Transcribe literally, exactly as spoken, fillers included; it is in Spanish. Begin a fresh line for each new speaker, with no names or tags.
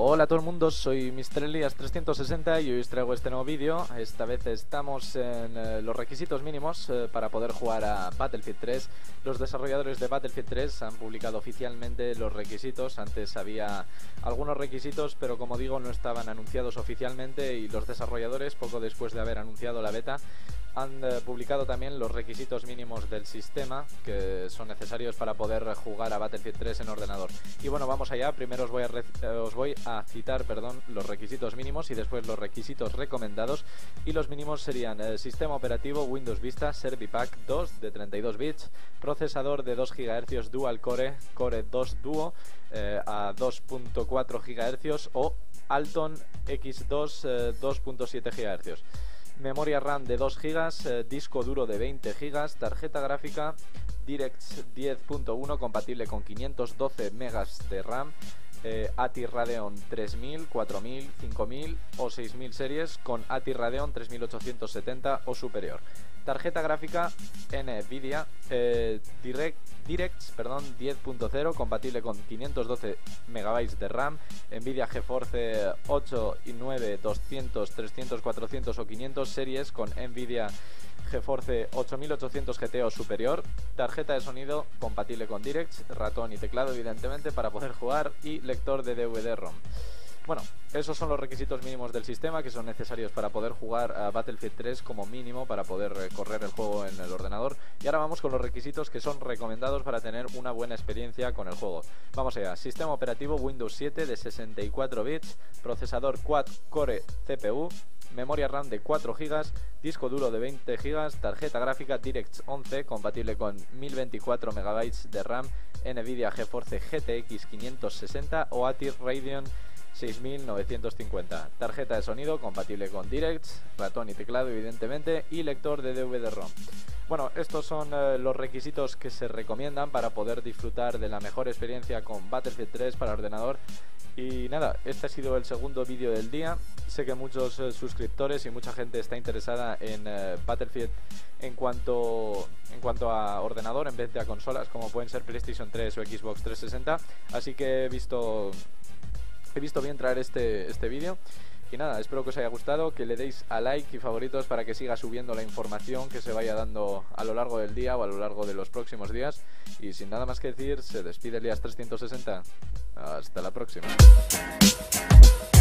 Hola a todo el mundo, soy mister Elias trescientos sesenta y hoy os traigo este nuevo vídeo. Esta vez estamos en eh, los requisitos mínimos eh, para poder jugar a Battlefield tres. Los desarrolladores de Battlefield tres han publicado oficialmente los requisitos. Antes había algunos requisitos, pero como digo, no estaban anunciados oficialmente, y los desarrolladores, poco después de haber anunciado la beta, han eh, publicado también los requisitos mínimos del sistema que son necesarios para poder jugar a Battlefield tres en ordenador. Y bueno, vamos allá. Primero os voy a, eh, os voy a citar perdón, los requisitos mínimos y después los requisitos recomendados. Y los mínimos serían el sistema operativo Windows Vista Servipack dos de treinta y dos bits, procesador de dos gigahercios Dual Core, Core dos Duo eh, a dos punto cuatro gigahercios o Alton X dos eh, dos punto siete gigahercios. Memoria RAM de dos gigas, eh, disco duro de veinte gigas, tarjeta gráfica DirectX diez punto uno compatible con quinientos doce megas de RAM, eh, A T I Radeon tres mil, cuatro mil, cinco mil o seis mil series con A T I Radeon tres mil ochocientos setenta o superior. Tarjeta gráfica NVIDIA eh, Direct, DirectX perdón, diez punto cero compatible con quinientos doce megabytes de RAM, NVIDIA GeForce ocho y nueve, doscientos, trescientos, cuatrocientos o quinientos series con NVIDIA GeForce ocho mil ochocientos G T o superior. Tarjeta de sonido compatible con DirectX, ratón y teclado evidentemente para poder jugar, y lector de D V D ROM. Bueno, esos son los requisitos mínimos del sistema que son necesarios para poder jugar a Battlefield tres como mínimo, para poder eh, correr el juego en el ordenador. Y ahora vamos con los requisitos que son recomendados para tener una buena experiencia con el juego. Vamos allá. Sistema operativo Windows siete de sesenta y cuatro bits, procesador Quad Core C P U, memoria RAM de cuatro gigas, disco duro de veinte gigas, tarjeta gráfica DirectX once compatible con mil veinticuatro megabytes de RAM, NVIDIA GeForce G T X quinientos sesenta o A T I Radeon seis mil novecientos cincuenta. Tarjeta de sonido compatible con DirectX, ratón y teclado evidentemente, y lector de D V D ROM. Bueno, estos son eh, los requisitos que se recomiendan para poder disfrutar de la mejor experiencia con Battlefield tres para ordenador. Y nada, este ha sido el segundo vídeo del día. Sé que muchos eh, suscriptores y mucha gente está interesada en eh, Battlefield en cuanto, en cuanto a ordenador en vez de a consolas, como pueden ser PlayStation tres o Xbox trescientos sesenta. Así que he visto... He visto bien traer este, este vídeo. Y nada, espero que os haya gustado, que le deis a like y favoritos para que siga subiendo la información que se vaya dando a lo largo del día o a lo largo de los próximos días. Y sin nada más que decir, se despide Elias trescientos sesenta. Hasta la próxima.